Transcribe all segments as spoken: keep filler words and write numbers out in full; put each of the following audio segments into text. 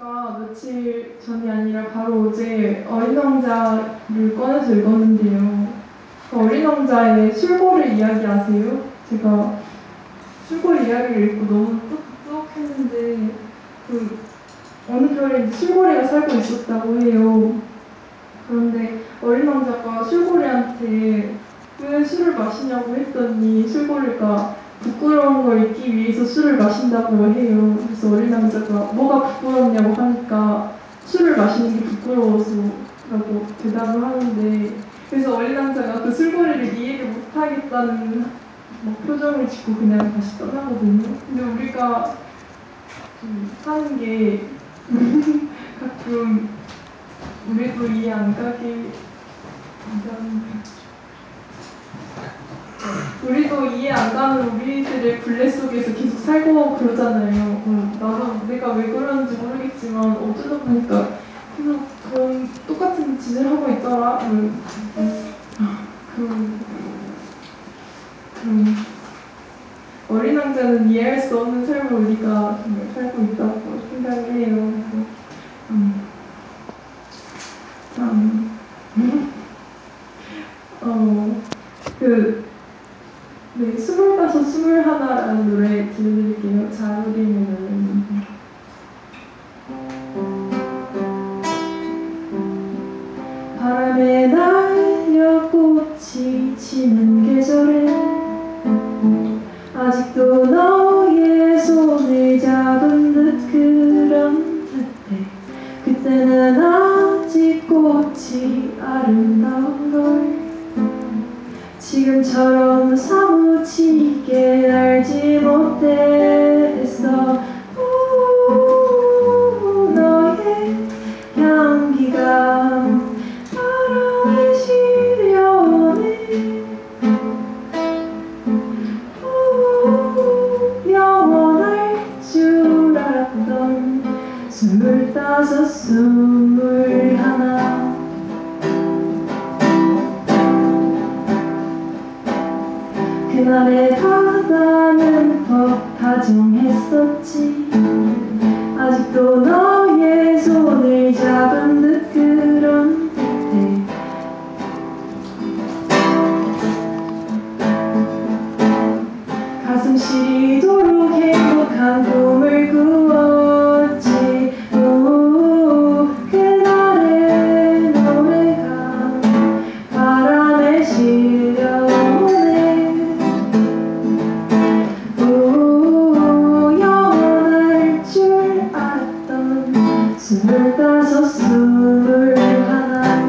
제가 며칠 전이 아니라 바로 어제 어린 왕자를 꺼내서 읽었는데요. 그 어린 왕자의 술고를 이야기 아세요? 제가 술고 이야기를 읽고 너무 뜨뜻했는데 그 어느 별에 술고래가 살고 있었다고 해요. 그런데 어린 왕자가 술고래한테 왜 술을 마시냐고 했더니 술고래가 부끄러운 걸 잊기 위해서 술을 마신다고 해요. 그래서 어린 왕자가 뭐가 부끄럽냐고 하니까 술을 마시는 게 부끄러워서 라고 대답을 하는데, 그래서 어린 왕자가 그 술고래를 이해를 못하겠다는 막 표정을 짓고 그냥 다시 떠나거든요. 근데 우리가 좀 사는 게 가끔 우리도 이해 안 가게 안 가는 우리도 이해 안 가는 우리들의 굴레 속에서 계속 살고 그러잖아요. 음, 나도 내가 왜 그러는지 모르겠지만 어쩌다 보니까 계속 그런 똑같은 짓을 하고 있더라. 음, 음, 그, 음, 어린 왕자는 이해할 수 없는 삶을 우리가 정말 살고 있다고 생각을 해요. 음, 음, 어, 그, 네, 스물다섯, 스물하나라는 노래 들려드릴게요. 자우림의 바람에 날려 꽃이 지는 계절에 아직도 너의 손을 잡은 듯 그런 그때 그때는 아직 꽃이 아름다운 걸 지금처럼 사무치게 알지 못했어. 오, 너의 향기가 바람에 실려오네. 오, 영원할 줄 알았던 스물다섯 스물하나 그날의 바다는 퍽 다정했었지. 아직도 너의 손을 잡은 듯 그런 그때 가슴 시리도록 행복한 꿈을 꾸었지. 오, 그날의 노래가 바람에 실려오네. 오, 영원할 줄 알았던 스물다섯 스물하나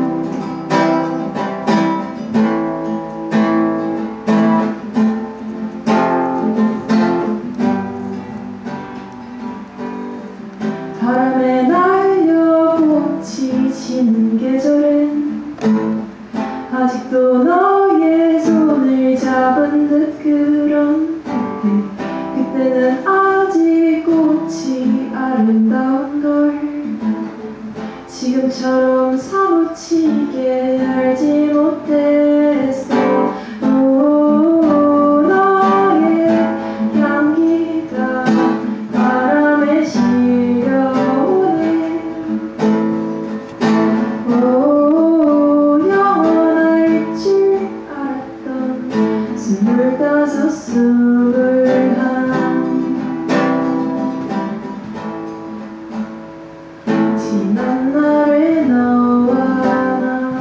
바람에 날려 꽃이 지는 계절엔 아직도 너의 손을 잡은 듯 그런 그때 그때는 아직 꽃이 아름다운 걸 지금처럼 사무치게 알지 못했어. 오, 너의 향기가 바람에 실려오네. 오, 영원할 줄 알았던 스물다섯 스물하나 지난 날의 너와 나.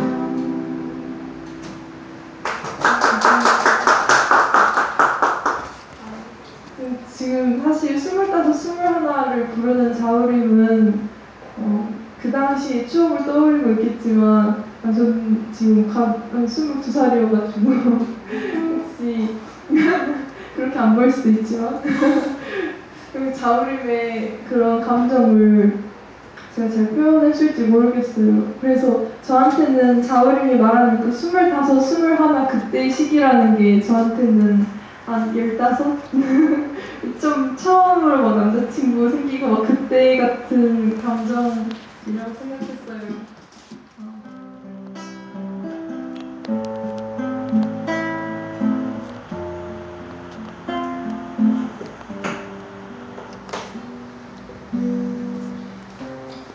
지금 사실 스물다섯, 스물하나를 부르는 자우림은 어, 그 당시의 추억을 떠올리고 있겠지만 아, 저는 지금 갓 스물두 살이어가지고 혹시 그렇게 안 보일 수도 있지만 그 자우림의 그런 감정을 제가 잘 표현해줄지 모르겠어요. 그래서 저한테는 자우림이 말하는 그 스물다섯, 스물하나 그때의 시기라는 게 저한테는 한 열다섯? 좀 처음으로 막 남자친구 생기고 막 그때 같은 감정이라고 생각했어요.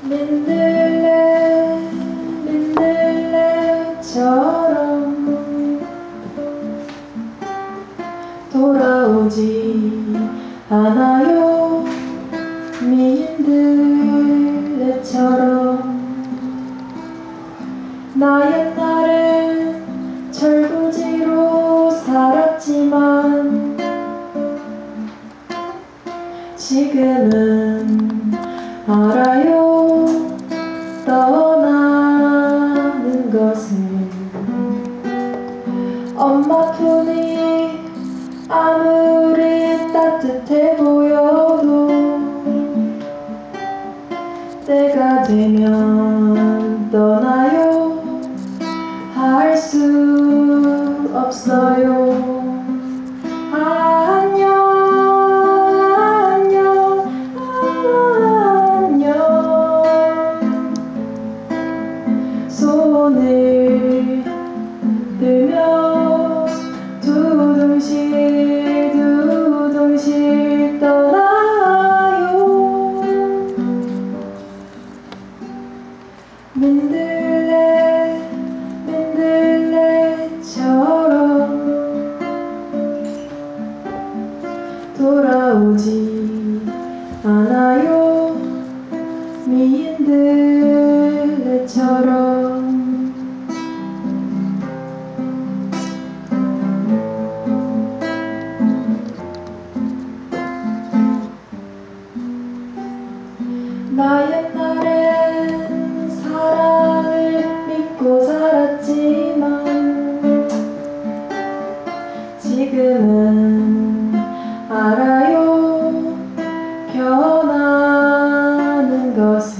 민들레 민들레처럼 돌아오지 않아요. 민들레처럼 나 옛날엔 철부지로 살았지만 지금은 알아요. 떠나는 것을 엄마 품이 아무리 따뜻해 보여도 때가 되면 떠나요. 할 수 없어요. 안녕 안녕 안녕 손을 들며 두둥실 두둥실 떠나요. 민들레 민들레처럼 돌아오지 않아요. 민들레처럼 나 옛날엔 사랑을 믿고 살았지만 지금은 알아요. 변하는 것을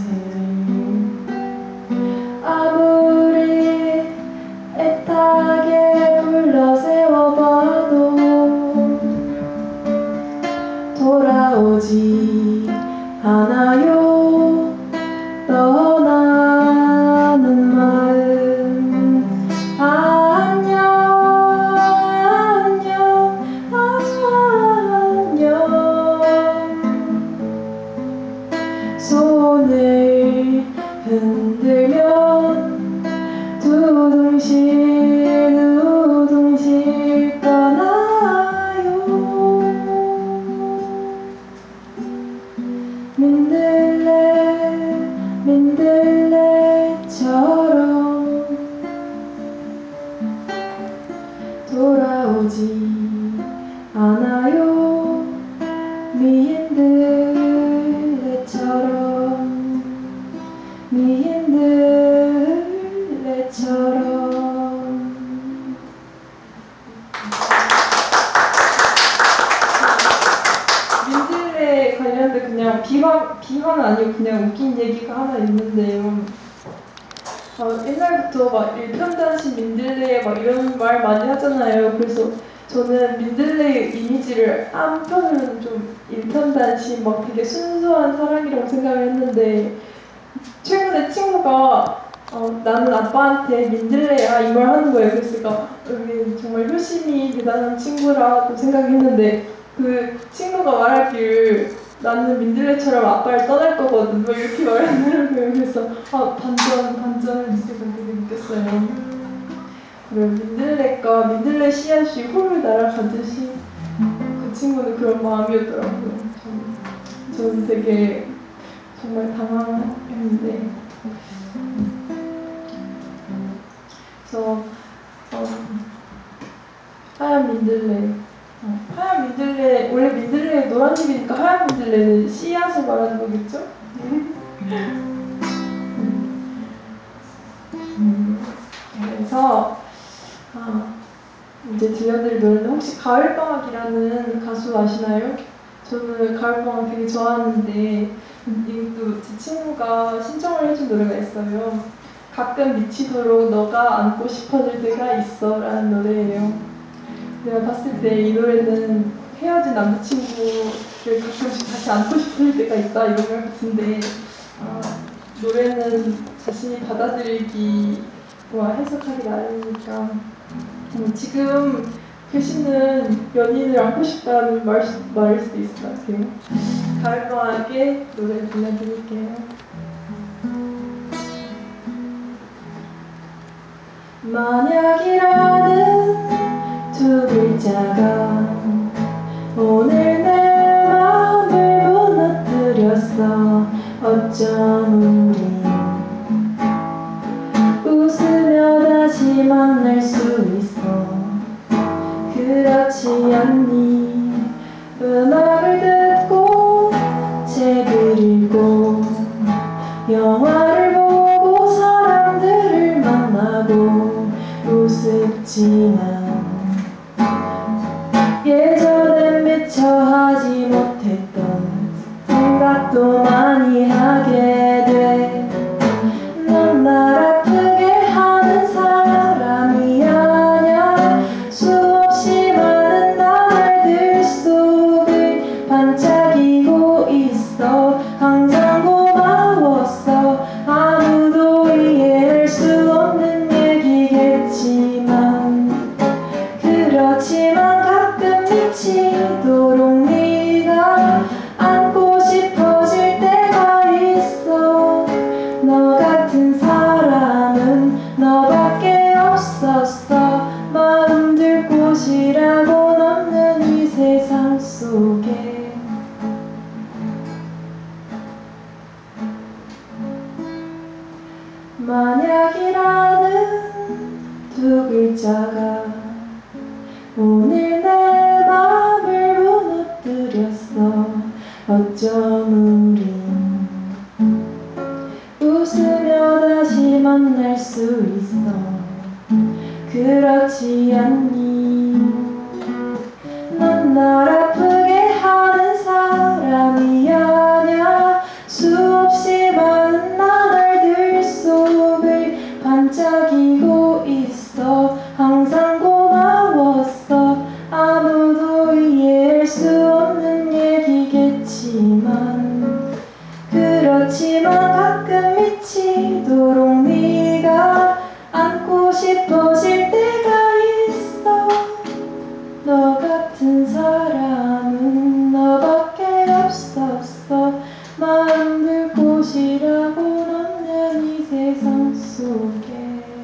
아무리 애타게 불러세워봐도 돌아오지 않아요. 떠나는 마음 안녕 안녕 안녕 손을 흔들면 두둥실 두둥실 떠나요. 민들레 민들레처럼 돌아오지 않아요. 민들레처럼 민들레처럼 민들레 관련된 그냥 비화, 비화는 아니고 그냥 웃긴 얘기가 하나 있는데요. 어, 옛날부터 막 일편단심 민들레 막 이런 말 많이 하잖아요. 그래서 저는 민들레의 이미지를 한편으로는 좀 일편단심 막 되게 순수한 사랑이라고 생각을 했는데 최근에 친구가 어, 나는 아빠한테 민들레야 이 말 하는 거예요. 그래서 제가 여기 정말 효심이 대단한 친구라고 생각했는데 그 친구가 말하길 나는 민들레처럼 아빠를 떠날 거거든 뭐 이렇게 말하더라고요. 그래서 아 반전 반전을 느껴서 되게 느꼈어요. 그리고 민들레과 민들레 씨앗이 홀을 날아가듯이 그 친구는 그런 마음이었더라고요. 저는, 저는 되게 정말 당황했는데 그래서 어, 하얀 민들레 어, 하얀 민들레 원래 민들레 노란색이니까 하얀 민들레는 씨앗을 말하는 거겠죠? 음, 그래서 아, 이제 들려드릴 노래는 혹시 가을방학이라는 가수 아시나요? 저는 가을방학 되게 좋아하는데 이것도 제 친구가 신청을 해준 노래가 있어요. 가끔 미치도록 너가 안고 싶어질 때가 있어 라는 노래예요. 내가 봤을 때 이 노래는 헤어진 남자친구를 가끔씩 다시 안고 싶을 때가 있다 이런 것 같은데 어, 노래는 자신이 받아들이기와 해석하기 나름이니까 음, 지금 계시는 연인을 안고 싶다는 말, 말일 수도 있을 것 같아요. 가을방학에 노래 들려드릴게요. 글자가 오늘 내 마음을 무너뜨렸어. 어쩜 우린 웃으며 다시 만날 수 있어. 그렇지 않니? 음악을 듣고 책을 읽고 영화를 보고 사람들을 만나고 우습지만 예전엔 미처 하지 못했던 생각도 많이 하게 돼. 넌 날 아프게 하는 사람이 아냐. 수없이 많은 나날들 속을 반짝이고 있어. 항상 고마웠어. 아무도 이해할 수 없는 얘기겠지만 그렇지만 가끔 미치도록 네가 안고 싶어질 때가 있어. 너 같은 사람은 너밖에 없었어. 마음 둘 곳이라고 없는 이 세상 속에. 만약이라는 두 글자가 오늘 내 마음을 무너뜨렸어. 어쩜 우린 웃으며 다시 만날 수 있어. 그렇지 않니? 넌 날 아프게 하는 사람이 아냐. 수없이 많은 나날들 속을 반짝이고 있어. 항상 고마웠어. 아무도 이해할 수 없는 얘기겠지만 그렇지만 가끔 미치도록 네가 안고 싶어질 때가 있어. 너 같은 사람은 너밖에 없었어. 마음 둘 곳이라고 없는 이 세상 속에.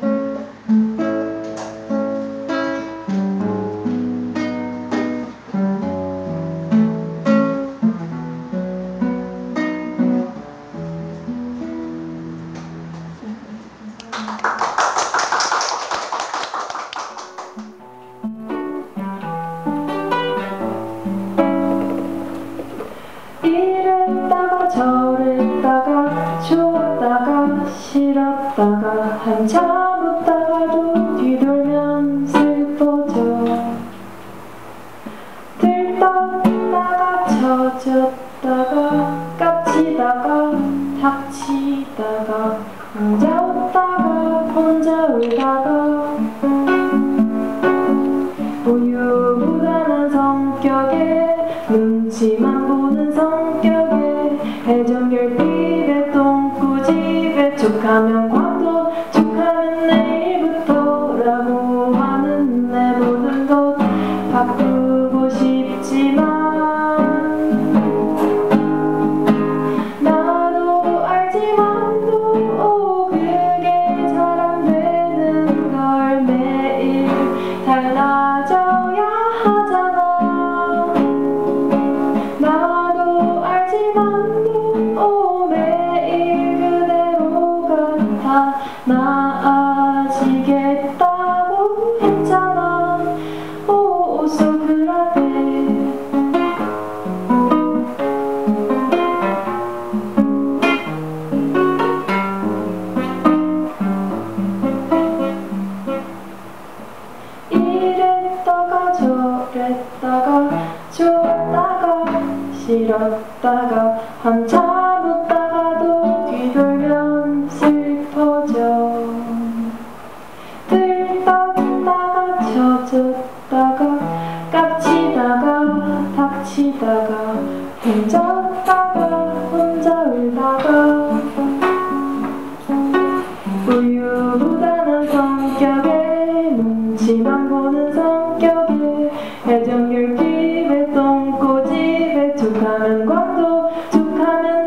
이랬다가 저랬다가 좋았다가 싫었다가 한참 웃다가도 뒤돌면 슬퍼져. 들떴다가 젖었다가 깝치다가 닥치다가 혼자 웃다가 혼자 울다가 우유부단한 성격에 눈치만 보는 성격에 애정 결핍에 똥꾸집에 툭하면 과도 툭하면 내일부터라고 하는 내 모든 것 바꾸고 싶지만 나도 알지만도 그게 잘 안 되는 걸. 매일 달라져야 하잖아. 나도 알지만도 매일 그대로 같아. 나아지겠다고 했잖아. 오 소크라테. 이랬다가 저랬다가 좋았다가 싫었다가 한참 웃다가도 뒤돌면 슬퍼져. 들떴다가 젖었다가 깝치다가 닥치다가 혼자 웃다가 혼자 울다가 우유부단한 성격에 눈치만 보는 성격에 애정 결핍에 똥꼬집에 툭하면 광도 툭하면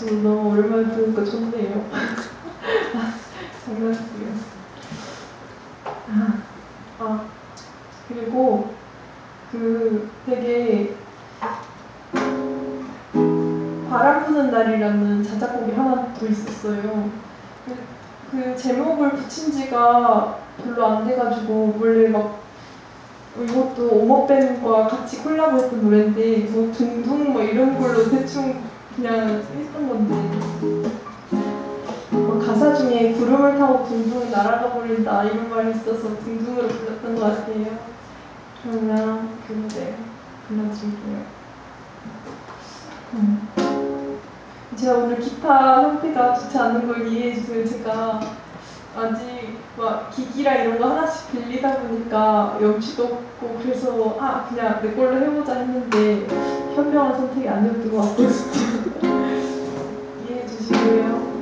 저도 너무 오랜만에 들으니까 좋네요. 장난치고요. 아, 아, 그리고 그 되게 바람 부는 날이라는 자작곡이 하나 더 있었어요. 그, 그 제목을 붙인 지가 별로 안 돼가지고 원래 막 이것도 오목밴과 같이 콜라보했던 노래인데 뭐 둥둥 뭐 이런 걸로 대충 그냥 했던 건데 뭐 가사 중에 구름을 타고 둥둥 날아가 버린다 이런 말이 있어서 둥둥으로 불렀던 것 같아요. 그러면 그 노래 불러드릴게요. 음. 제가 오늘 기타 상태가 좋지 않은 걸 이해해주세요. 제가 아직 막 기기랑 이런 거 하나씩 빌리다 보니까 염치도 없고 그래서 아 그냥 내 걸로 해보자 했는데 현명한 선택이 아니었던 것 같아요. 이해해주시고요.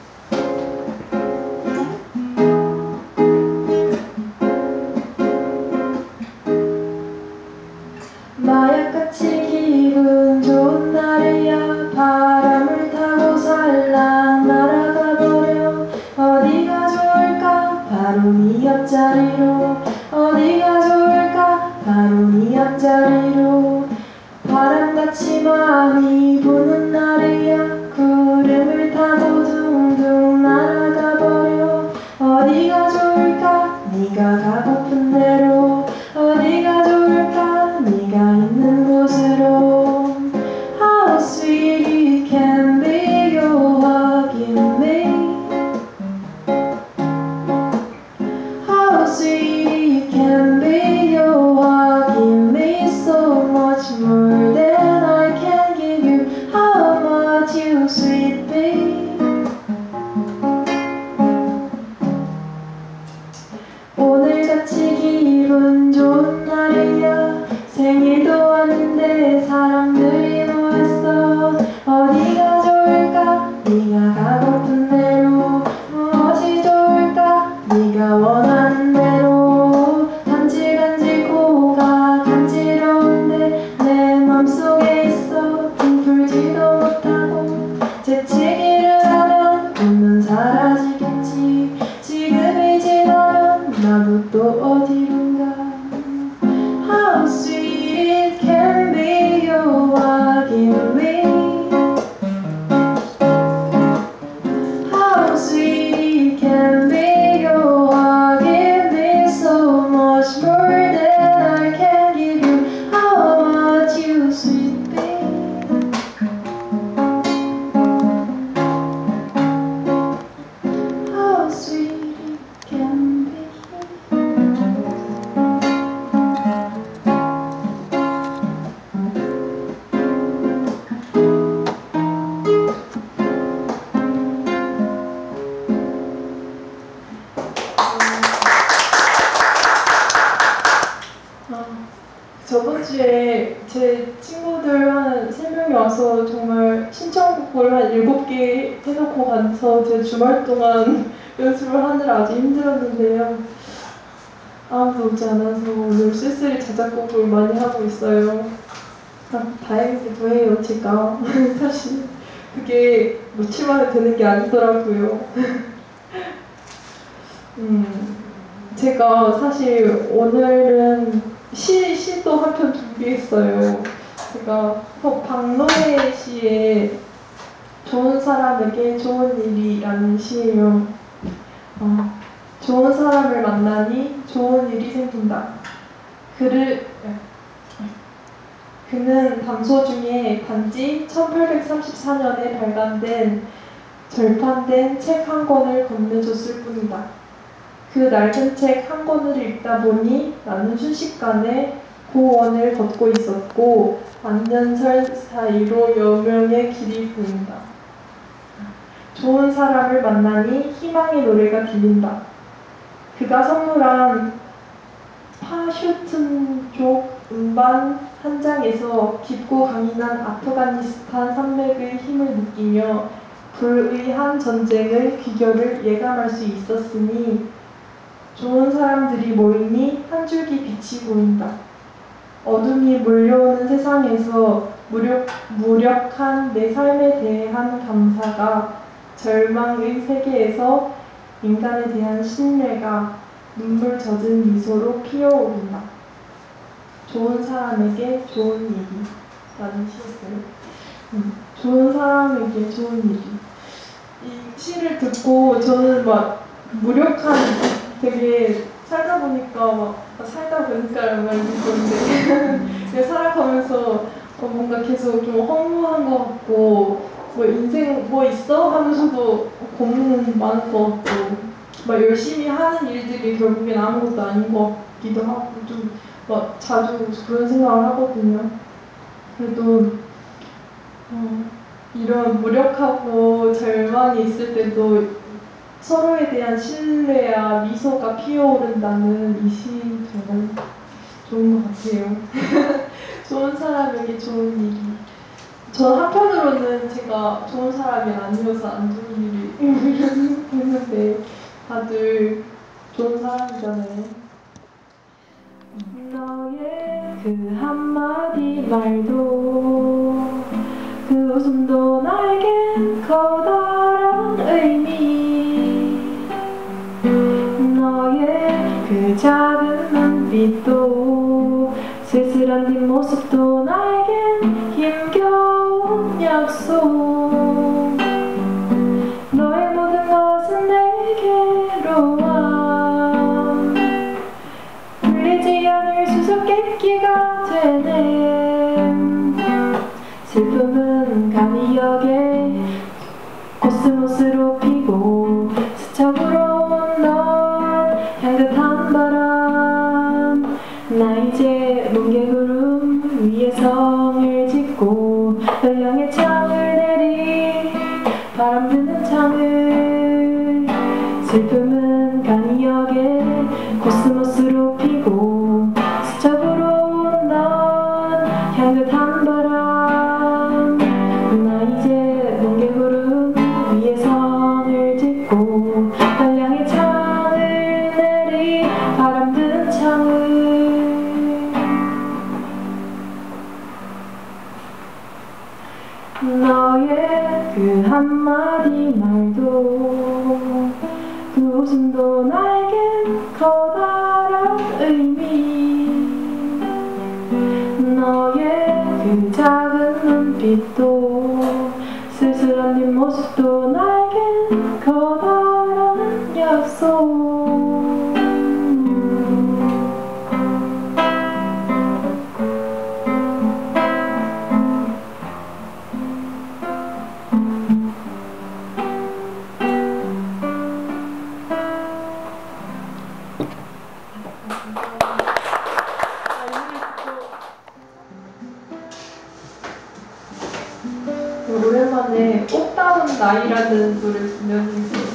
마약같이 기분 좋은 날이야. 바람을 타고 살랑 날아가 버려. 어디가 좋을까? 바로 네 옆자리로. 어디가 좋을까? 바로 네 옆자리로. 바람같이 마음이 부는 날이야. 구름을 타고 둥둥 날아가 버려. 어디가 좋을까? 네가 가고픈 대로. 어디가 좋을까? 네가 있는 곳으로. How sweet it can be your hugging me. How sweet it can be your hugging me. So much more than I can give you. How much you sweet babe. 오늘같이 기분 좋은 날이야. 생일도 왔는데 사람들이 모였어. 어디가 좋을까? 네가 가고픈 대로. 무엇이 좋을까? 네가 원하는 대로. 간질간질 코가 간지러운데 내 맘속에 있어. 풀지도 못하고 재채기를 하면 웃는 사라지겠지. 지금이 지나면 나도 또 어디론가. How sweet it can be your hugging me. How sweet it can be your hugging me. So much more than I can give you. How much you sweet babe. How sweet it can be. 아, 저번 주에 제 친구들 한 세 명이 와서 정말 신청곡을 한 일곱 개 해놓고 가서 제 주말 동안 연습을 하느라 아주 힘들었는데요. 아무도 오지 않아서 오늘 쓸쓸히 자작곡을 많이 하고 있어요. 아, 다행이기도 해요, 제가. 사실 그게 며칠 만에 되는 게 아니더라고요. 음, 제가 사실 오늘은 시, 시도 한 편 준비했어요. 제가 박노해 씨의 좋은 사람에게 좋은 일이라는 시예요. 어, 좋은 사람을 만나니 좋은 일이 생긴다. 그를 그는 담소 중에 단지 천팔백삼십사 년에 발간된 절판된 책 한 권을 건네줬을 뿐이다. 그 낡은 책 한 권을 읽다 보니 나는 순식간에 고원을 걷고 있었고 만년설 사이로 여명의 길이 보인다. 좋은 사람을 만나니 희망의 노래가 들린다. 그가 선물한 파슈튼족 음반 한 장에서 깊고 강인한 아프가니스탄 산맥의 힘을 느끼며 불의한 전쟁의 귀결을 예감할 수 있었으니 좋은 사람들이 모이니 한 줄기 빛이 보인다. 어둠이 몰려오는 세상에서 무력, 무력한 내 삶에 대한 감사가 절망의 세계에서 인간에 대한 신뢰가 눈물 젖은 미소로 피어오른다. 좋은 사람에게 좋은 일이 라는 시였어요. 음, 좋은 사람에게 좋은 일이. 이 시를 듣고 저는 막 무력한 되게 살다 보니까 막 살다 보니까라는 말이 있었는데 살아가면서 어, 뭔가 계속 좀 허무한 것 같고 뭐 인생 뭐 있어? 하면서도 고민은 많을 것 같고 막 열심히 하는 일들이 결국엔 아무것도 아닌 것 같기도 하고 좀 막 자주 그런 생각을 하거든요. 그래도 어, 이런 무력하고 절망이 있을 때도 서로에 대한 신뢰와 미소가 피어오른다는 이 시 정말 좋은 것 같아요. 좋은 사람에게 좋은 일이. 저 한편으로는 제가 좋은 사람이 아니어서 안 좋은 일이 생각했는데 다들 좋은 사람이잖아요. 너의 그 한마디 말도 그 웃음도 나에겐 커다란 의미 너의 그 작은 눈빛도 쓸쓸한 뒷모습도 나에겐 힘겨운 약속 너의 모든 것은 내게로 와 풀리지 않을 수수께끼가 되네 슬픔은 간이 여게 코스모스로 피고 스쳐 불어온 넌 향긋한 바람 나 이제 뭉게구름 위에 성을 짓고 널 향해 창을 내리 바람 부는 창을 슬픔은 간이 여게 코스모스로 피고 스쳐 불어온 넌 향긋한 바람 나 이제 뭉게구름 위에 성을 짓고 널 향해 창을 내리 바람 부는 창을 너의 그 한마디 말도 그 웃음도 나에겐 커다란 의미 너의 그 작은 눈빛도 쓸쓸한 뒷모습도 나에겐 커다란 약속 오랜만에 꽃다운 나이라는 노래 들려드릴게요.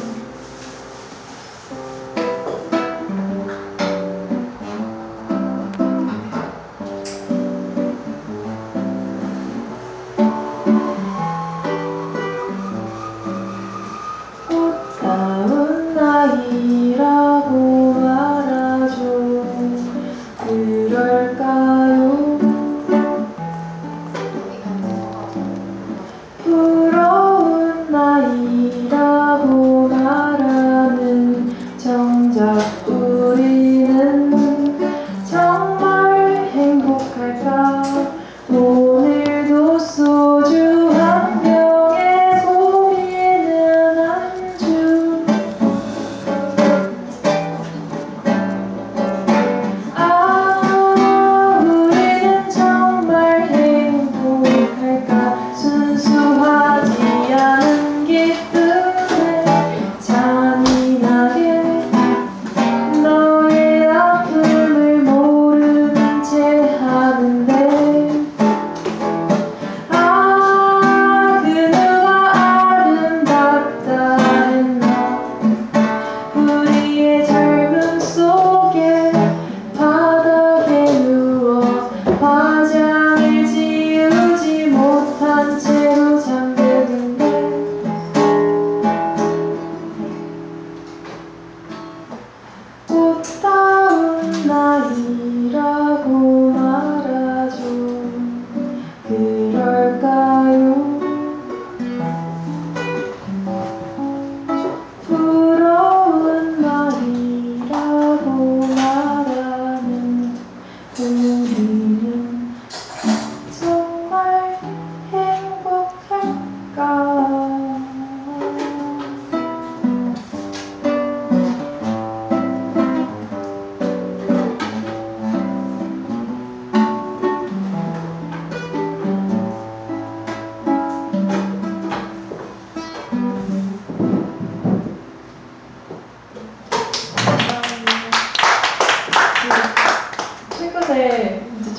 꽃다운 나이라고 말하죠. 그럴까요? 부러운 나이라고 말하는 정작 우리는 정말 행복할까 오늘도 소주 한 병에 고기는 안주 아 우리는 정말 행복할까 순수하지 않은 기쁨에 잔인하게 너의 앞에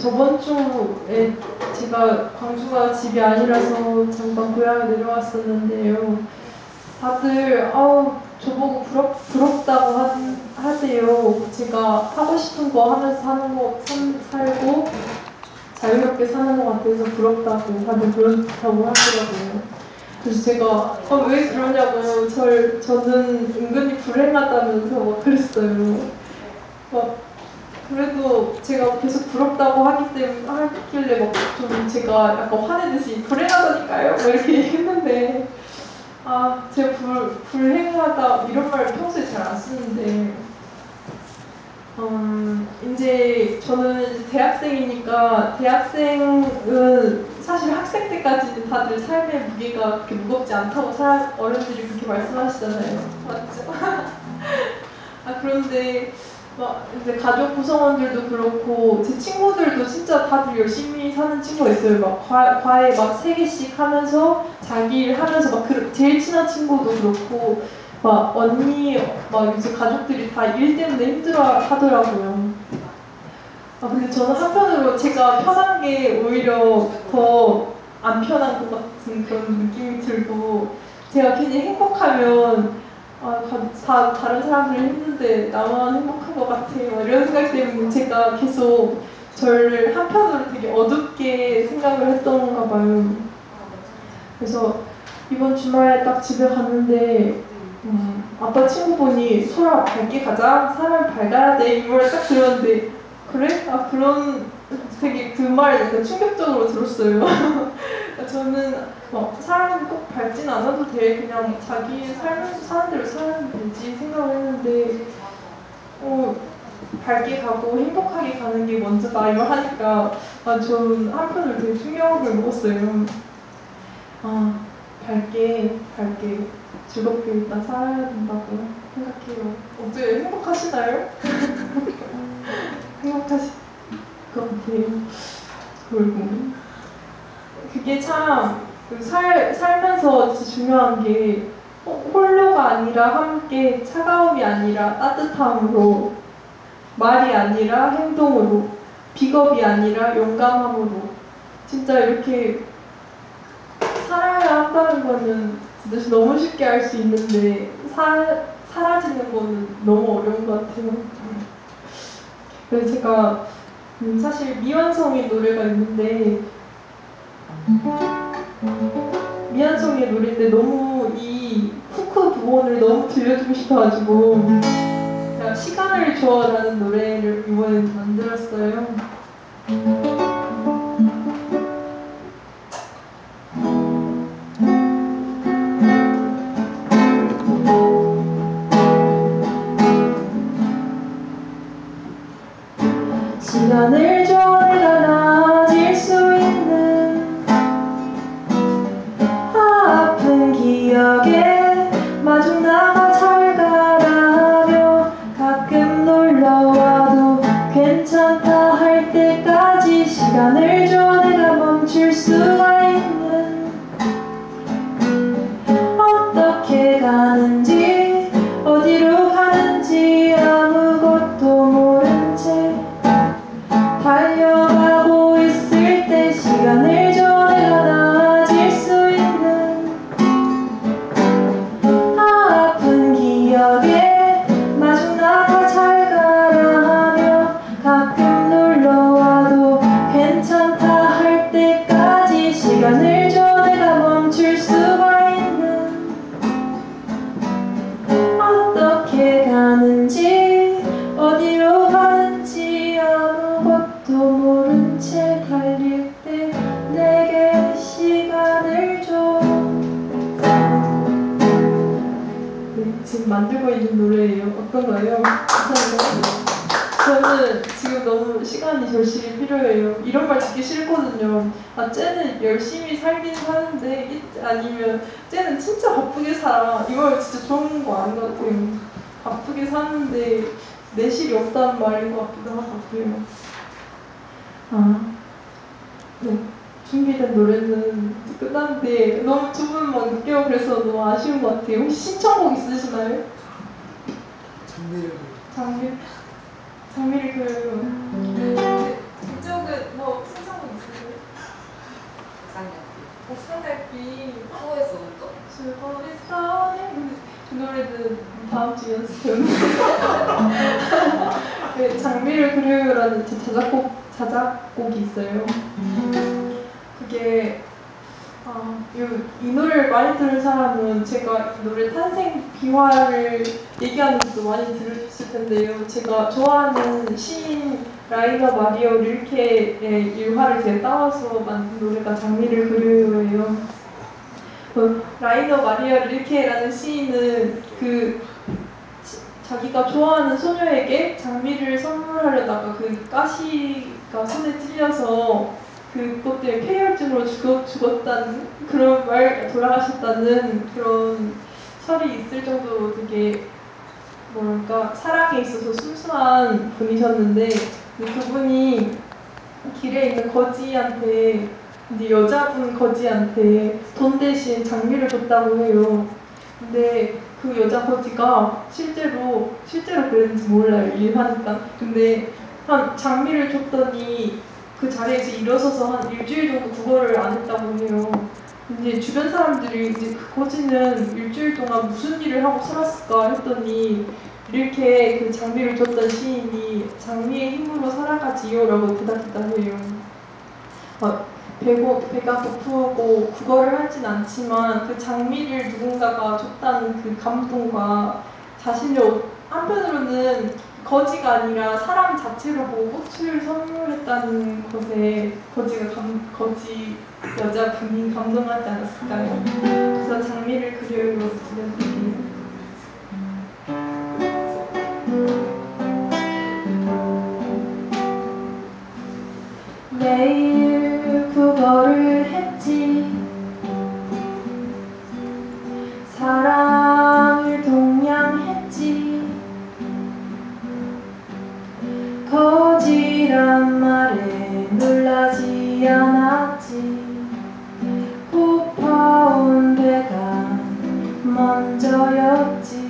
저번 주에 제가 광주가 집이 아니라서 잠깐 고향에 내려왔었는데요. 다들 아우 저보고 부럽, 부럽다고 하, 하세요. 제가 하고 싶은 거 하면서 사는 거 산, 살고 자유롭게 사는 것 같아서 부럽다고 다들 그렇다고 하더라고요. 그래서 제가 어, 왜 그러냐고 절, 저는 은근히 불행하다면서 막 그랬어요. 막 그래도 제가 계속 부럽다고 하기 때문에 하길래 막 좀 제가 약간 화내듯이 불행하다니까요? 뭐 이렇게 했는데 아 제가 불, 불행하다 이런 말 평소에 잘 안 쓰는데 음, 이제 저는 이제 대학생이니까 대학생은 사실 학생 때까지는 다들 삶의 무게가 그렇게 무겁지 않다고 사, 어른들이 그렇게 말씀하시잖아요. 맞죠? 아 그런데 막 이제 가족 구성원들도 그렇고 제 친구들도 진짜 다들 열심히 사는 친구가 있어요. 막 과, 과외 막 세 개씩 하면서 자기 일 하면서 막 그, 제일 친한 친구도 그렇고 막 언니 막 이제 가족들이 다 일 때문에 힘들어 하더라고요. 아 근데 저는 한편으로 제가 편한 게 오히려 더 안 편한 것 같은 그런 느낌이 들고 제가 괜히 행복하면 아, 다, 다 다른 사람들이 힘든데 나만 행복한 것 같아요. 이런 생각 때문에 제가 계속 저를 한편으로 되게 어둡게 생각을 했던가 봐요. 그래서 이번 주말에 딱 집에 갔는데 음, 아빠 친구분이 소라 밝게 가자, 사람 밝아야 돼 이 말을 딱 들었는데 그래? 아 그런 되게 그 말이 약간 충격적으로 들었어요. 저는 어, 사람이 꼭 밝진 않아도 돼 그냥 자기 삶을 사는 대로 살면 되지 생각을 했는데 어, 밝게 가고 행복하게 가는 게 먼저다 이걸 하니까 아, 전 한편으로 되게 충격을 먹었어요. 아 밝게 밝게 즐겁게 일단 살아야 된다고 생각해요. 어때요? 행복하시나요? 행복하실 것 같아요. 그리고 그게 참 그 살, 살면서 진짜 중요한 게 홀로가 아니라 함께 차가움이 아니라 따뜻함으로 말이 아니라 행동으로 비겁이 아니라 용감함으로 진짜 이렇게 살아야 한다는 거는 진짜 너무 쉽게 알 수 있는데 사, 사라지는 거는 너무 어려운 것 같아요. 그래서 제가 음, 사실 미완성의 노래가 있는데 미완성의 노래인데 너무 이 후크 부분을 너무 들려주고 싶어가지고 제가 시간을 줘라는 노래를 이번에 만들었어요. 시간을 줘 내가 나아질 수 있는 아픈 기억에 마중 나가 잘 가라며 가끔 놀러와도 괜찮다 할 때까지 시간을 줘 내가 멈출 수가 있는 어떻게 가는지 어디로 가는지 아무것도 모른 채 달려가고 있을 때 시간을 줘 내가 나아질 수 있는 아픈 기억에 마중 나가 잘 가라 하며 가끔 놀러와도 괜찮다 할 때까지 시간을 줘 내가 멈출 수가 있는 어떻게 가는지 어디로 가는지 아무것도 모른 채 달릴 때 내게 시간을 줘. 네, 지금 만들고 있는 노래예요. 어떤가요? 감사합니다. 저는 지금 너무 시간이 절실히 필요해요. 이런 말 듣기 싫거든요. 아, 쟤는 열심히 살긴 사는데 이- 아니면 쟤는 진짜 바쁘게 살아. 이거 진짜 좋은 거 아닌 것 같아요. 바쁘게 사는데 내실이 없다는 말인 것 같기도 하고요. 아, 네. 준비된 노래는 끝났는데 너무 두 분만 늦게 오고 그래서 너무 아쉬운 것 같아요. 혹시 신청곡 있으시나요? 장미 장미 장미를 그려요. 네, 이쪽은 뭐 주거리 starting. 그 노래는 다음 주 연습해오는 그 장미를 그려요라는 제 자작곡, 자작곡이 있어요. 그게 아, 이, 이 노래를 많이 들은 사람은 제가 이 노래 탄생 비화를 얘기하는 것도 많이 들으셨을 텐데요. 제가 좋아하는 시인 라이너 마리오 릴케의 일화를 제가 따와서 만든 노래가 장미를 그려요예요. 그 라이너 마리오 릴케라는 시인은 그 자기가 좋아하는 소녀에게 장미를 선물하려다가 그 가시가 손에 찔려서 그것 때문에 폐혈증으로 죽었, 죽었다는 그런 말, 돌아가셨다는 그런 설이 있을 정도로 되게 뭐랄까 사랑에 있어서 순수한 분이셨는데 그분이 길에 있는 거지한테 근데 여자분 거지한테 돈 대신 장미를 줬다고 해요. 근데 그 여자 거지가 실제로 실제로 그랬는지 몰라요. 일하니까. 근데 한 장미를 줬더니 그 자리에서 일어서서 한 일주일 정도 구걸을 안 했다고 해요. 근데 주변 사람들이 이제 그 거지는 일주일 동안 무슨 일을 하고 살았을까 했더니 이렇게 그 장미를 줬던 시인이 장미의 힘으로 살아가지요라고 대답했다고 해요. 어, 배고, 배가 고프고 구걸을 하진 않지만 그 장미를 누군가가 줬다는 그 감동과 자신을 한편으로는 거지가 아니라 사람 자체로 보고 꽃을 선물했다는 것에 거지가 감, 거지 여자분이 감동하지 않았을까요? 그래서 장미를 그려요 들려드릴게요. 매일 구걸을 했지 사랑을 동냥했지 거지란 말에 놀라지 않았지 고파온 배가 먼저였지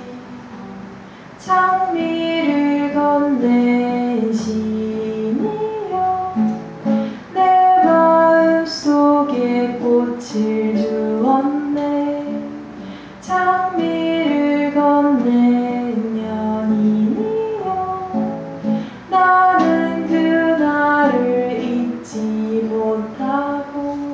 장미를 건넨 시인이여 내 마음속에 꽃을 주었네 장미를 건넨 연인이여 나는 그날을 잊지 못하고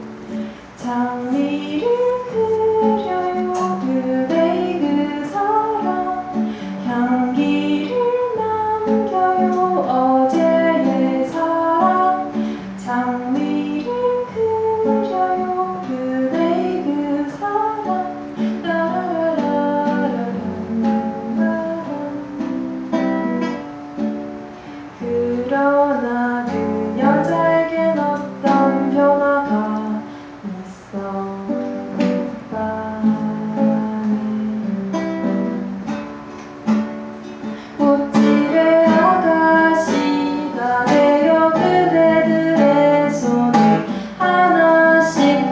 장미를 그려요 그대의 그 사랑 향기를 남겨요 어제의 사랑 장미를 그려요 그대의 그 사랑 라라라라라라 그러나 그 여자에겐 어떤 변화가 있었다네 꽃집의 아가씨가 되어 그대들의 손을 하나씩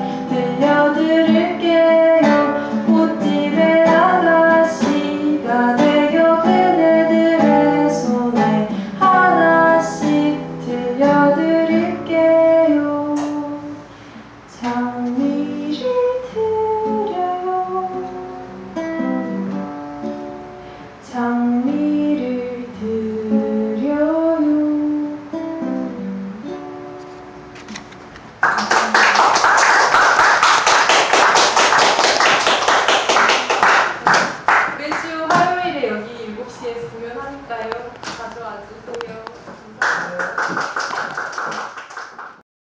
들려드릴게요 꽃집의 아가씨가 되어 그대들의 손을 하나씩 들려드릴게요 장미를 드려요 장미를 드려요 매주 화요일에 여기 일곱 시에 공연하니까요. 자주 와주세요.